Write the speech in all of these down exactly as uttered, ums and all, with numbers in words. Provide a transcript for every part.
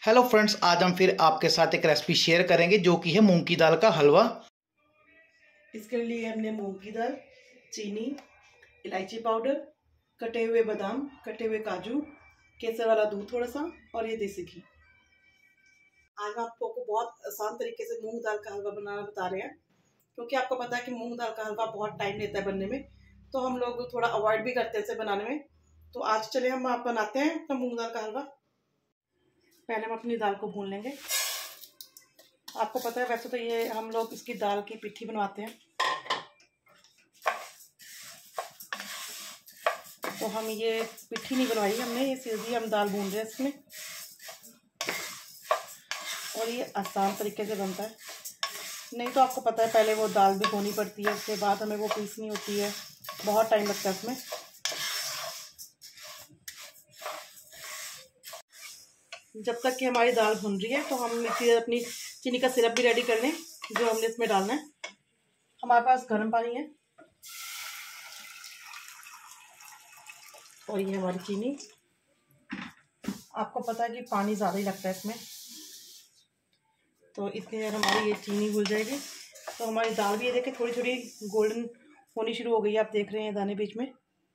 Hello friends, आज हम फिर आपके साथ एक रेसिपी शेयर करेंगे जो कि है मूंग की दाल का हलवा। इसके लिए हमने मूंग की दाल, चीनी, इलायची पाउडर, कटे हुए बादाम, कटे हुए काजू, केसर वाला दूध थोड़ा सा और ये देसी घी। आज हम आपको बहुत आसान तरीके से मूंग दाल का हलवा बनाना बता रहे हैं, क्योंकि आपको पता है कि मूंग दाल का हलवा बहुत टाइम लेता है बनने में, तो हम लोग थोड़ा अवॉइड भी करते हैं इसे बनाने में। तो आज चले हम आप बनाते हैं अपना मूंग दाल का हलवा। पहले हम अपनी दाल को भून लेंगे। आपको पता है वैसे तो ये हम लोग इसकी दाल की पिट्ठी बनवाते हैं, तो हम ये पिट्ठी नहीं बनवाई हमने, ये सीधी हम दाल भून रहे हैं इसमें। और ये आसान तरीके से बनता है, नहीं तो आपको पता है पहले वो दाल भिगोनी पड़ती है, उसके बाद हमें वो पीसनी होती है, बहुत टाइम लगता है उसमें। जब तक कि हमारी दाल भुन रही है तो हम इसी अपनी चीनी का सिरप भी रेडी कर लें जो हमने इसमें डालना है। हमारे पास गर्म पानी है और ये हमारी चीनी। आपको पता है कि पानी ज़्यादा ही लगता है इसमें, तो इसके अगर हमारी ये चीनी घुल जाएगी तो हमारी दाल भी ये देखिए थोड़ी थोड़ी गोल्डन होनी शुरू हो गई है। आप देख रहे हैं दाने बीच में।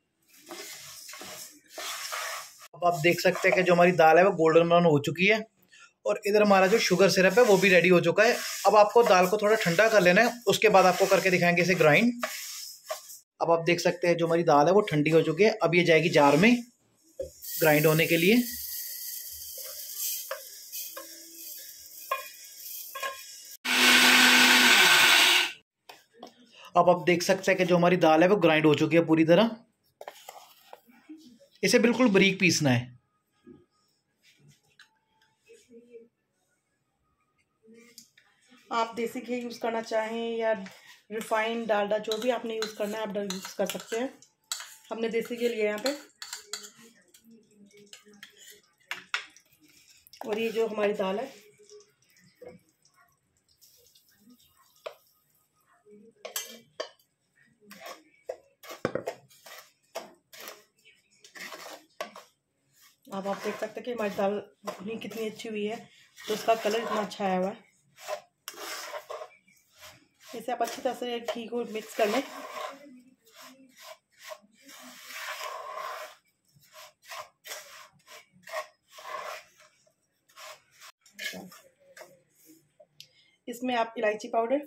अब आप देख सकते हैं कि जो हमारी दाल है वो गोल्डन ब्राउन हो चुकी है और इधर हमारा जो शुगर सिरप है वो भी रेडी हो चुका है। अब आपको दाल को थोड़ा ठंडा कर लेना है, उसके बाद आपको करके दिखाएंगे इसे ग्राइंड। अब आप देख सकते हैं जो हमारी दाल है वो ठंडी हो चुकी है। अब ये जाएगी जार में ग्राइंड होने के लिए। अब आप देख सकते हैं कि जो हमारी दाल है वो ग्राइंड हो चुकी है पूरी तरह। इसे बिल्कुल बारीक पीसना है। आप देसी घी यूज़ करना चाहें या रिफाइंड डालडा, जो भी आपने यूज़ करना है आप यूज़ कर सकते हैं। हमने देसी घी लिया यहाँ पे। और ये जो हमारी दाल है, अब आप देख सकते हैं कि हमारी दाल भुनी कितनी अच्छी हुई है, तो उसका कलर इतना अच्छा आया हुआ है। इसे आप अच्छी तरह से घी को मिक्स कर लें। इसमें आप इलायची पाउडर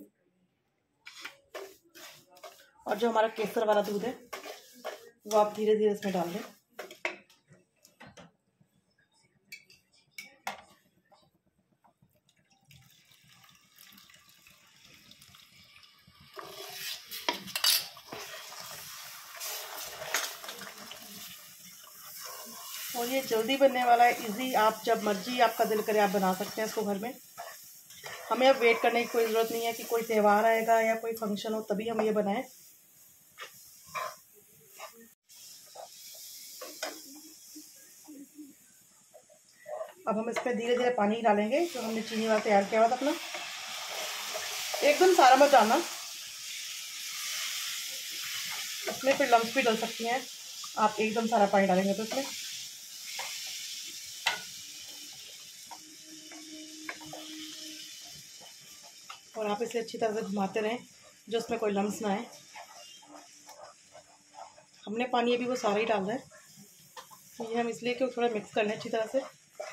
और जो हमारा केसर वाला दूध है वो आप धीरे धीरे इसमें डाल दें। और ये जल्दी बनने वाला है, इजी। आप जब मर्जी आपका दिल करे आप बना सकते हैं इसको घर में। हमें अब वेट करने की कोई ज़रूरत नहीं है कि कोई त्यौहार आएगा या कोई फंक्शन हो तभी हम ये बनाएं। अब हम इसमें धीरे धीरे पानी डालेंगे जो हमने चीनी वाला तैयार किया हुआ था अपना। एकदम सारा मत डालना, इसमें फिर लम्स भी डल सकती हैं। आप एकदम सारा पानी डालेंगे तो इसमें और आप इसे अच्छी तरह से घुमाते रहें जो उसमें कोई लम्स ना आए। हमने पानी अभी वो सारा ही डाल रहा है, ये हम इसलिए कि थोड़ा मिक्स कर लें अच्छी तरह से।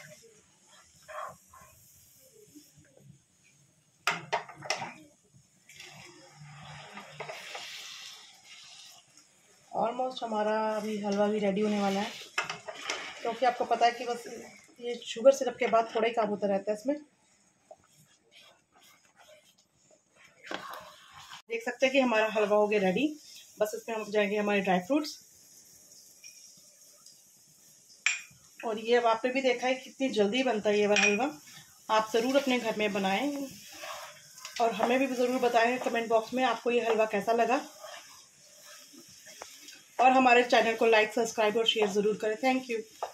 ऑलमोस्ट हमारा अभी हलवा भी रेडी होने वाला है, क्योंकि आपको पता है कि बस ये शुगर सिरप के बाद थोड़ा ही काम होता रहता है इसमें। देख सकते हैं कि हमारा हलवा हो गया रेडी। बस इसमें हम जाएंगे हमारे ड्राई फ्रूट्स। और ये अब आपने भी देखा है कितनी जल्दी बनता है ये वाला हलवा। आप ज़रूर अपने घर में बनाएं और हमें भी ज़रूर बताएं कमेंट बॉक्स में आपको ये हलवा कैसा लगा। और हमारे चैनल को लाइक, सब्सक्राइब और शेयर ज़रूर करें। Thank you.